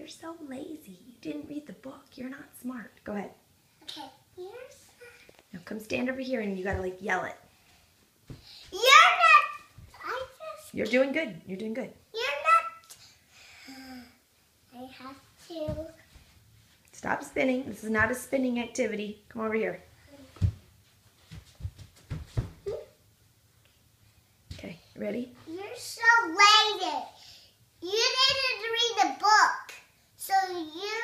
you're so lazy. You didn't read the book. You're not smart. Go ahead. Okay. Now come stand over here and you gotta like yell it. You're not. You're doing good. You're doing good. You're not. I have to. Stop spinning. This is not a spinning activity. Come over here. Okay, ready? You're so lazy. You didn't read the book, so you